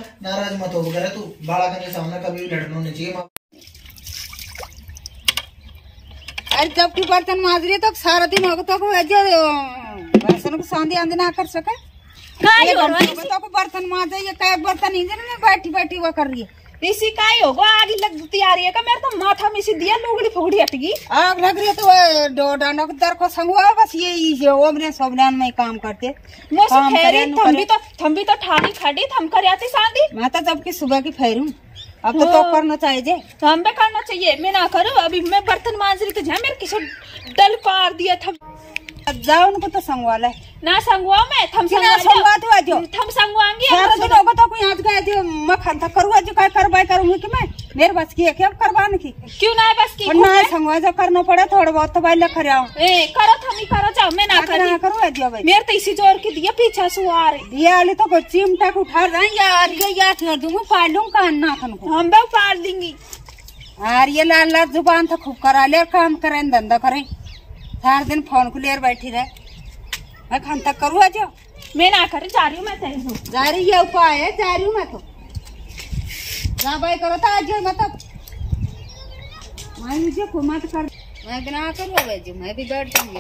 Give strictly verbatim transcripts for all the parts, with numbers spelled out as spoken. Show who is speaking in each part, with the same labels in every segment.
Speaker 1: नाराज मत हो वगैरह तू बाड़ा के सामने कभी लड़ना नहीं चाहिए।
Speaker 2: अरे जब की बर्तन माज रही तो सारा दिन हो तो बर्तन को सांधी आंधी ना कर सके तो बर्तन माजे ये कई बर्तन इंजन में बैठी बैठी वो कर रही है
Speaker 3: इसी का ही होगा आग लग तैयार है का मेरे तो माथा में इसी दिया लुगड़ी फुगड़ी हट गई
Speaker 2: आग लग रही है तो डो डांडा दर को संगवा बस ये ये ओमने सबलान में काम करते
Speaker 3: मोसे फेरी थम भी तो थम भी तो ठानी खड़ी थम कर आती सांदी
Speaker 2: मैं तो जब की सुबह की फेरूं अब तो तो करना चाहिए जे
Speaker 3: हम भी करना चाहिए मैं ना करूं अभी मैं बर्तन मांज रही तो जा मेरे किसी डल पार दिया था
Speaker 2: जाओ उनको तो संगवाला
Speaker 3: ना संगवा मैं थम
Speaker 2: संगवा संगवा तो आजो
Speaker 3: थम संगवांगी
Speaker 2: सारा दिन होगा तो कोई आज गए जो मखन था करूँ जो काय करवाई करूंगी कि मैं मेरे बस की है क्या करवाने की
Speaker 3: क्यों ना बस की
Speaker 2: ना संगवा जो करना पड़े थोड़ा बहुत तो भाई लख रहा हूँ
Speaker 3: ए करो थम ही करो जाओ मैं ना करूँ
Speaker 2: करूँ जो भाई
Speaker 3: मेरे तो इसी जोर की दिया पीछा सुआर
Speaker 2: दिया वाली तो चिमटा को उठा रहा यार ये याद कर दूंगा पाल लूँ कान नाखन को
Speaker 3: हम भी पाल देंगी
Speaker 2: यार ये लाल लाल जुबान तो खूब करा ले काम करें धंधा करें सारा दिन फोन को लेकर बैठी रहे मैं खान तक करूँ आज
Speaker 3: मैं ना कर जा रही हूँ मैं तेरे
Speaker 2: जा रही है उपाय है जा रही हूँ मैं तो जा भाई करो तो आज मतलब मैं मुझे को मत कर मैं ना करूँ भाई मैं भी बैठ जाऊंगी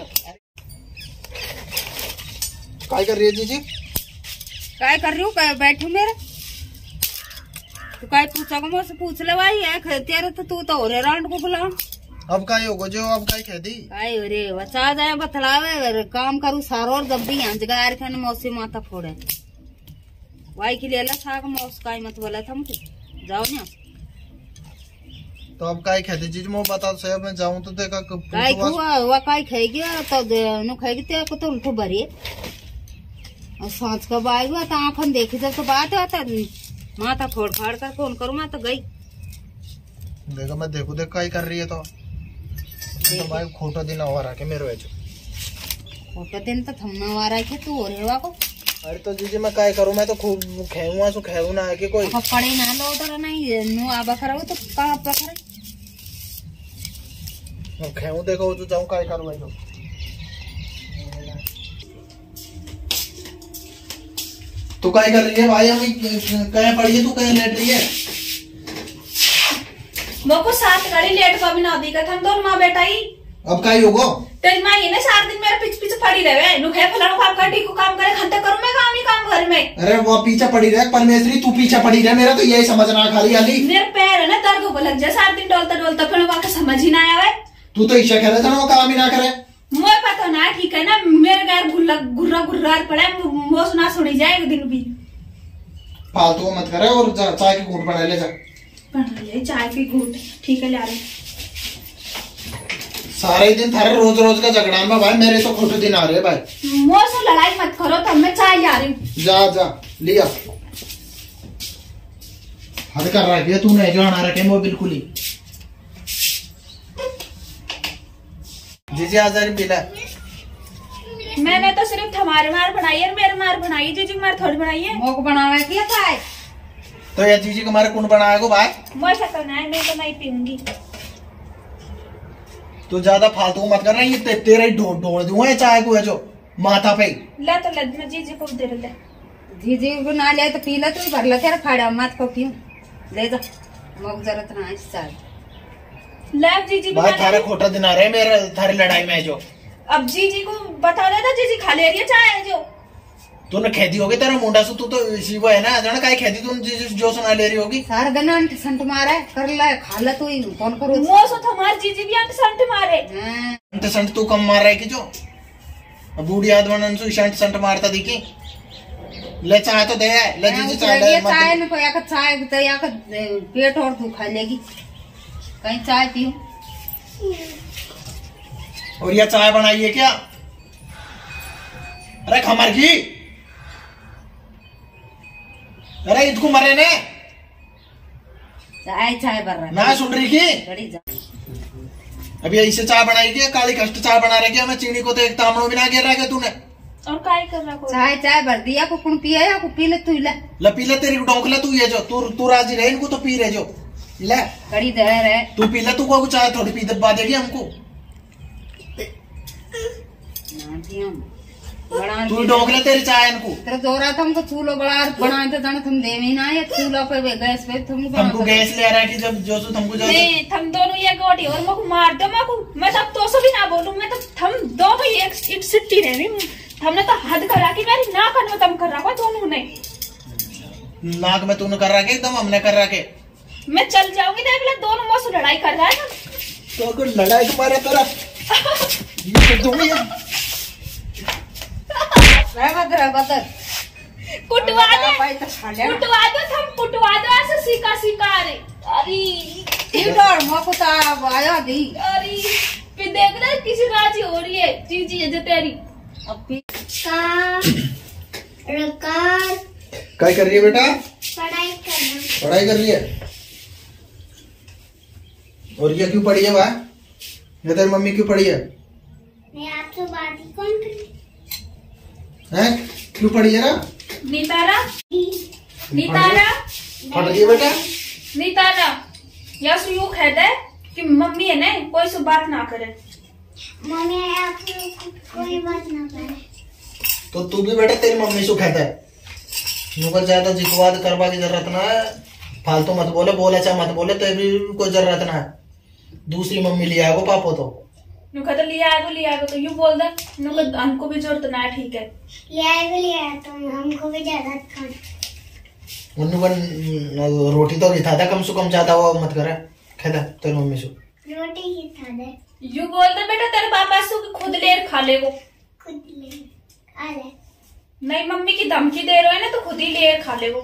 Speaker 1: काय कर रही है जीजी
Speaker 2: काय कर रही हूँ काय बैठू मेरे तू काय पूछा को मुझसे पूछ ले भाई है तेरे तो तू तो हो रहे राउंड को बुलाओ
Speaker 1: अब काय होगा जो अब काय कह दी
Speaker 2: काय रे बचा जाए बतलावे काम करूँ सारो और जब भी यहाँ जगह खाने मौसी माता फोड़े वाई के लिए अल्लाह साग मौस काय मत बोला था मुझे जाओ ना
Speaker 1: तो अब काय कह दी जीजी मैं बता से मैं जाऊं तो देखा
Speaker 2: काय हुआ वो काय खाएगी तो नु खाएगी तेरे को तो उल्टो भरी और सांच का बाई हुआ तो आंखन देखी जब तो बात आता माथा फोड़ फाड़ कर कौन करूँ मैं तो गई
Speaker 1: देखो मैं देखो देख काय कर रही है तो तो भाई खोटा दिन हो रहा है मेरे वेचो
Speaker 2: खोटा दिन तो थमना हो रहा है तू हो रेवा को
Speaker 1: अरे तो जीजी मैं काय करूं मैं तो खूब खेऊंगा सो खेऊ ना है कि कोई
Speaker 2: पड़े ना लो तो नहीं नु आबा करो तो कहां पर करे
Speaker 1: मैं खेऊ देखो तो जाऊं काय करूं मैं तो तू काय कर रही है भाई हम कहीं पड़ी है तू कहीं लेट रही है
Speaker 3: मोको सात गाड़ी लेट को भी ना दी का हम दोनों मां बेटा ही
Speaker 1: अब काय होगो
Speaker 3: तेज मां ये ना सात दिन मेरे पीछे पीछे पड़ी रहे नु है फलाणो काम कर ठीक को काम करे खंते करूं मैं काम ही काम घर में
Speaker 1: अरे वो पीछे पड़ी रहे परमेश्वरी तू पीछे पड़ी रहे मेरा तो यही समझना खाली आली
Speaker 3: मेरे पैर है ना दर्द को लग जाए सात दिन डोलता डोलता फिर वहां का समझ ही ना आया
Speaker 1: तू तो ईशा खेले था वो काम ही ना करे
Speaker 3: मुझे पता ना ठीक है ना मेरे घर गुल्ला गुर्रा गुर्रा पड़ा वो सुना सुनी जाए एक दिन भी
Speaker 1: फालतू मत करे और चाय की घूंट बना ले जा
Speaker 3: बना ले चाय की घूंट ठीक है ला रहे
Speaker 1: सारे दिन थारे रोज रोज का झगड़ा में भाई मेरे तो खोटे दिन आ रहे भाई
Speaker 3: मुझे से लड़ाई मत करो तब मैं चाय ला रही हूँ
Speaker 1: जा जा लिया हद कर रहा है तूने जो आना रखे वो बिल्कुल ही जीजी आज पीला
Speaker 3: मैंने तो सिर्फ हमारे मार बनाई है मेरे मार बनाई जीजी मार थोड़ी बनाई है
Speaker 2: मोक बनावा किया था
Speaker 1: तो ये जीजी तुम्हारे कौन बनाया को भाई
Speaker 3: मुझे तो नहीं मैं तो नहीं पीऊंगी
Speaker 1: तो ज्यादा फालतू मत करना ये ते, तेरा ही ढोल ढोल दूंगा चाय को है जो माथा पे
Speaker 3: ला तो लद में जीजी को दे ले
Speaker 2: जीजी को ना ले तो पी ले तू भर ले तेरा खाड़ा मत को पीऊं ले जा मोक जरूरत ना है चाय
Speaker 3: ला जीजी
Speaker 1: भाई थारे खोटा दिन आ रहे मेरे थारी लड़ाई में जो
Speaker 3: अब जीजी को बता देता जीजी खा ले रही है चाय जो
Speaker 1: तूने खेती होगी तेरा मुंडा से तू तो शिव है ना जाना काय खेती तू जो सुना ले रही होगी
Speaker 2: सारा दिन अंट संट मारे कर ले खा ले तू कौन करो
Speaker 3: मोसो हमार जीजी भी अंट संट मारे
Speaker 1: अंट संट तू कम मार रहा है कि जो बूढ़ी आदमी से संट संट मारता दिखी ले चाय तो दे ले जीजी चाय ले
Speaker 2: चाय न को या चाय तो या पेट और तू खा लेगी कहीं चाय पीऊं
Speaker 1: और यह चाय बनाई है क्या अरे खमर की अरे इसको मरे ने
Speaker 2: चाय चाय भर रहा
Speaker 1: ना सुन रही की अभी ऐसे चाय बनाई क्या काली कष्ट चाय बना रहे क्या मैं चीनी को तो एक तामड़ो भी ना गिर रहा क्या तूने
Speaker 3: और काय कर रहा
Speaker 2: चाय चाय भर दिया को कौन पिया या को पी ले तू ले
Speaker 1: ला पी ले तेरी डोंकला तू ये जो तू तू राजी रहे इनको तो पी रहे जो ले
Speaker 2: कड़ी दहर है
Speaker 1: तू पी ले तू को चाय थोड़ी पी दबा देगी हमको
Speaker 2: बना
Speaker 1: तू ढोकले तेरी चाय इनको
Speaker 2: तेरे जोरा तुमको चूल्हा बड़ा बनाए तो जाने तुम देवी ना या चूल्हा पे गैस पे तुम
Speaker 1: हमको गैस ले आ रहा है कि जब जो सो तुमको जो
Speaker 3: नहीं थम दोनों ये गोटी और मको मार दो मको मैं तब तो सो भी ना बोलूं मैं तो थम दो भी एक एक सिट्टी रहनी हमने तो हद करा कि मेरी नाक में तम कर रहा दोनों ने
Speaker 1: नाक में तूने कर रहा के एकदम हमने कर रहा के
Speaker 3: मैं चल जाऊंगी देख ले दोनों मौसम लड़ाई कर रहा है ना
Speaker 1: तो कुछ लड़ाई तुम्हारे तरफ ये तो तुम ही
Speaker 2: रहमत रहमत
Speaker 3: कुटवा दे
Speaker 2: भाई तो खाले
Speaker 3: कुटवा दो थम कुटवा दो ऐसे सीका सीका रे अरे
Speaker 2: ये डर मको ता आया दी
Speaker 3: अरे फिर देख रहे किसी राजी हो रही है चीजी है जो तेरी
Speaker 2: अब भी
Speaker 1: क्या कर रही है बेटा
Speaker 3: पढ़ाई करना
Speaker 1: पढ़ाई कर रही है और ये क्यों पढ़ी है वह ये तेरी मम्मी क्यों पढ़ी है
Speaker 3: मैं आपसे बात ही कौन करी
Speaker 1: हैं क्यों पढ़ी है ना
Speaker 3: नीतारा नीतारा
Speaker 1: पढ़ रही है बेटा
Speaker 3: नीतारा या सु यूं कहता है कि मम्मी है ना कोई से बात ना करे मम्मी आप कोई बात ना करे
Speaker 1: तो तू भी बेटा तेरी मम्मी से कहता है नुकर ज्यादा जिकवाद करवा की जरूरत ना है फालतू मत बोले बोले चाहे मत बोले तो भी कोई जरूरत ना है दूसरी मम्मी लिया है वो पापो तो
Speaker 3: नुका तो लिया है वो लिया है तो यूं बोल दे नुका हमको भी जरूरत ना है ठीक है लिया है वो लिया है तो हमको भी जरूरत था
Speaker 1: उन्होंने रोटी तो नहीं था कम से कम ज्यादा वो मत करे खेदा तेरी मम्मी से
Speaker 3: रोटी ही था दे यूं बोल दे बेटा तेरे पापा से खुद लेर खा ले वो खुद ले खा ले नहीं मम्मी की धमकी दे रहे हैं ना तो खुद ही लेर खा ले वो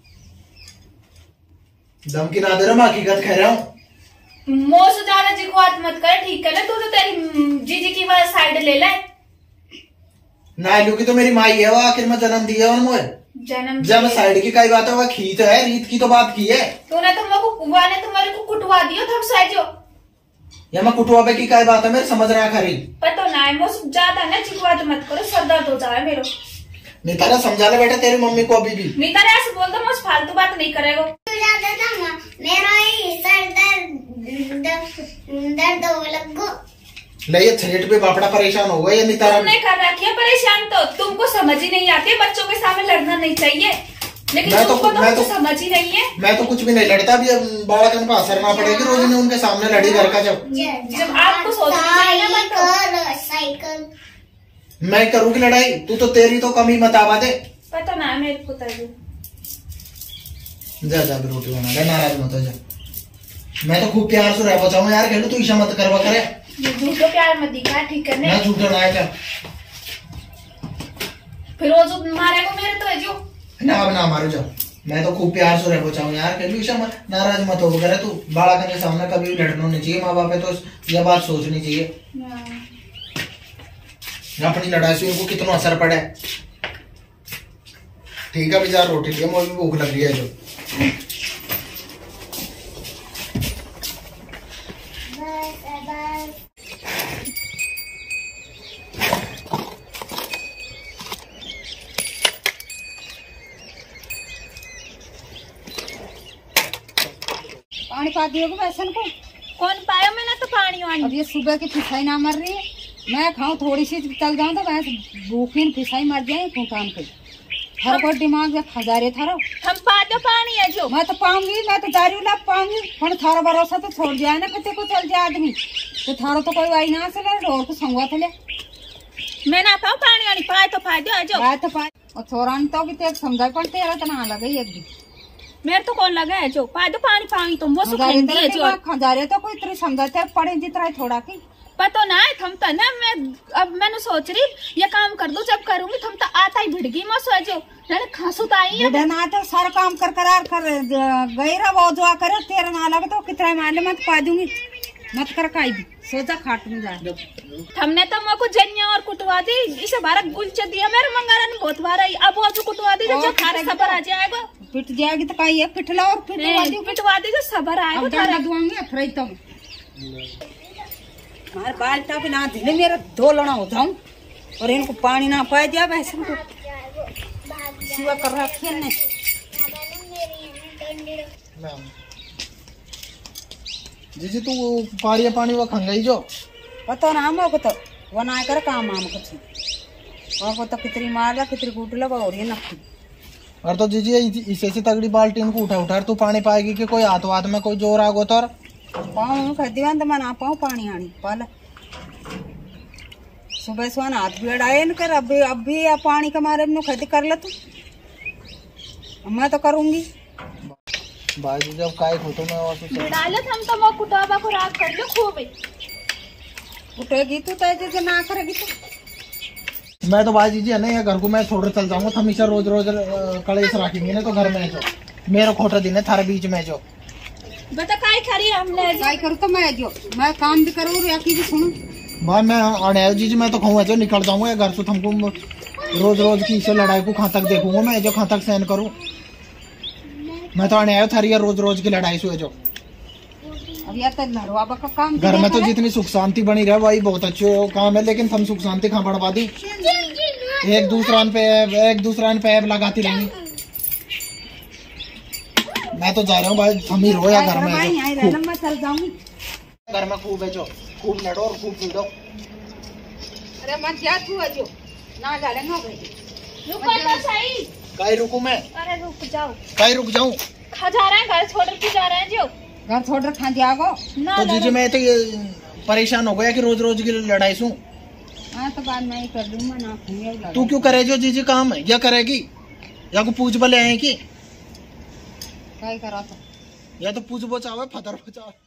Speaker 1: धमकी ना दे रहा मैं हकीकत कह रहा हूँ
Speaker 3: मोह से ज्यादा जिकवात मत कर ठीक है ना तू तो तेरी जीजी की वजह साइड ले ले
Speaker 1: नायलू की तो मेरी माई है वो आखिर में जन्म दिया उन्होंने
Speaker 3: जन्म
Speaker 1: जब साइड की कई बात है वह खीत है रीत की तो बात की है
Speaker 3: तूने तो मेरे को कुआ ने तुम्हारे को कुटवा दियो थम साइजो
Speaker 1: या मैं कुटवा पे की कई बात है मेरे समझ रहा खरी
Speaker 3: पता ना है मोह ज्यादा ना जिकवात मत करो सर दर्द हो जाए मेरे
Speaker 1: नहीं तारा समझा ले बेटा तेरी मम्मी को अभी भी
Speaker 3: नहीं तारा ऐसे बोल दो मैं फालतू बात नहीं करेगा मेरा ही सर दर्द दर्द हो लगो
Speaker 1: ले ये थ्रेट पे बापड़ा परेशान हो गया ये नहीं तारा
Speaker 3: तुमने कर रखी है परेशान तो तुमको समझ ही नहीं आती बच्चों के सामने लड़ना नहीं चाहिए लेकिन
Speaker 1: मैं तो
Speaker 3: तुमको तो,
Speaker 1: मैं तो
Speaker 3: समझ ही नहीं है
Speaker 1: मैं तो कुछ भी नहीं लड़ता भी बालकन का असर ना पड़ेगी रोज ने उनके सामने लड़ी घर का जब
Speaker 3: जब आपको सोचना चाहिए ना साइकिल
Speaker 1: मैं करूंगी लड़ाई तू तो तेरी तो कमी मत आवा दे
Speaker 3: पता ना मेरे को तो
Speaker 1: जा जा रोटी बना ले नाराज मत हो जा मैं तो खूब प्यार से रह बचाऊं यार कहलू तू ईशा मत करवा करे
Speaker 3: झूठो प्यार मत दिखा ठीक है
Speaker 1: मैं झूठो ना है
Speaker 3: फिर वो जो मारेगा मेरे तो है जो
Speaker 1: ना अब ना मारो जाओ मैं तो खूब प्यार से रह बचाऊं यार कहलू ईशा मत नाराज मत हो करे तू बालकन के सामने कभी भी लड़ना नहीं चाहिए माँ बाप है तो यह बात सोचनी चाहिए अपनी लड़ाई से उनको कितना असर पड़े ठीक है अभी जा रोटी लिया मुझे भूख लग रही है जो
Speaker 2: पानी पा दियोगे बेसन को
Speaker 3: कौन पाया मैंने तो पानी वानी
Speaker 2: अब ये सुबह की फिसाई ना मर रही है मैं खाऊं थोड़ी सी चल जाऊं तो वैसे भूखी फिसाई मर जाए फूटान पे हर को दिमाग में खजारे थारो
Speaker 3: हम पा दो पानी है जो
Speaker 2: मैं तो पाऊंगी मैं तो दारू ला पाऊंगी पर थारा भरोसा तो छोड़ जाए ना कते को चल जाए आदमी तो थारो तो कोई आई ना सले डोर को संगवा थले
Speaker 3: मैं ना पाऊं पानी वानी पाए तो पा दो जो
Speaker 2: पाए तो पाए और छोरान तो भी तेरे समझा पर तेरा तो ना लगे एक दिन
Speaker 3: मेरे तो कौन लगा है जो पा दो पानी पानी तुम वो सुखेंदी है जो
Speaker 2: खजारे तो कोई इतने समझाते पड़े जितना थोड़ा की
Speaker 3: पता ना है थम तो ना मैं अब मैंने सोच रही ये काम कर दो जब करूंगी थम तो आता ही भिड़गी मैं सोचो जाने खांसू तो आई है
Speaker 2: ना तो सारा काम कर करार कर गई रहा वो जो करे तेरा ना लगे तो कितना मान ले मत पा दूंगी मत कर काई भी सोचा खाट में जाए
Speaker 3: हमने तो मेरे को जनिया और कुटवा दी इसे बारह गुलच दिया मेरे मंगारा ने बहुत बार आई अब वो जो कुटवा दी जो खाने सबर आ जाएगा
Speaker 2: पिट जाएगी तो काई है पिटला और पिटवा दी
Speaker 3: पिटवा दी जो सबर आएगा
Speaker 2: थारा दुआंगे फ्राई तुम मारे बाल्टा भी ना दिले मेरा दो लड़ा हो जाऊं और इनको पानी ना पाए दिया वैसे को सिवा कर रहा खेलने
Speaker 1: जी जी तू पानी पानी वो खंगाई जो
Speaker 2: पता ना हम को तो वो ना कर काम आम कुछ को तो कितनी मार ला कितनी कूट लगा और ये नक्की।
Speaker 1: और तो जीजी इसे से तगड़ी बाल्टी को उठा उठा तू पानी पाएगी कि कोई हाथ हाथ में कोई जोर आगो तो
Speaker 2: पाऊँ खदीवान तो मैं ना पाऊँ पानी आनी पाला सुबह सुबह हाथ भी अड़ाए न कर अभी अभी पानी का मारे में खदी कर ले तू मैं तो करूंगी
Speaker 1: भाई जब काय खोतो मैं और
Speaker 3: डालत हम तो वो कुटाबा को रात कर लो खूब
Speaker 2: उठेगी तू तो ऐसे ना करेगी तू।
Speaker 1: मैं तो भाई जी है ना ये घर को मैं छोड़ चल जाऊंगा हमेशा रोज रोज कलेश रखेंगे ना तो घर में जो मेरा खोटा दिन है थारे बीच में जो
Speaker 3: बेटा काय खरी हम ले
Speaker 2: काय करूँ तो मैं जो मैं काम भी करूँ या की भी सुनूं
Speaker 1: भाई मैं आने जी मैं तो कहूँ जो निकल जाऊंगा घर से तुमको रोज रोज की इसे लड़ाई को कहाँ तक देखूंगा मैं जो कहाँ तक सहन करूँ। मैं तो आने आया थारी रोज रोज की लड़ाई से जो
Speaker 2: अब या तो लड़वा का काम
Speaker 1: घर में तो जितनी सुख शांति बनी रहे वही बहुत अच्छे काम है लेकिन हम सुख शांति कहाँ बढ़वा दी एक दूसरा पे एक दूसरा पे ऐप लगाती रहेंगी। मैं तो जा रहा हूँ भाई हम ही रोया घर में
Speaker 2: मैं चल जाऊंगी
Speaker 1: घर में खूब है जो खूब लड़ो और खूब पीटो।
Speaker 2: अरे मैं क्या तू जो ना डालेंगे
Speaker 3: रुको तो सही
Speaker 1: काई रुकू मैं
Speaker 3: अरे रुक जाओ
Speaker 1: काई रुक जाऊँ
Speaker 3: खा जा रहे हैं घर छोड़ के जा रहे हैं जो
Speaker 2: घर छोड़ खा जाओ
Speaker 1: तो जीजी मैं तो ये परेशान हो गया कि रोज रोज की लड़ाई सू।
Speaker 2: हाँ तो बाद में ही कर लूंगा ना
Speaker 1: तू क्यों करे जो जीजी काम है या करेगी या को पूछ बले आए की
Speaker 2: काय करा तो
Speaker 1: या तो पूछ बचावे फतर बचावे।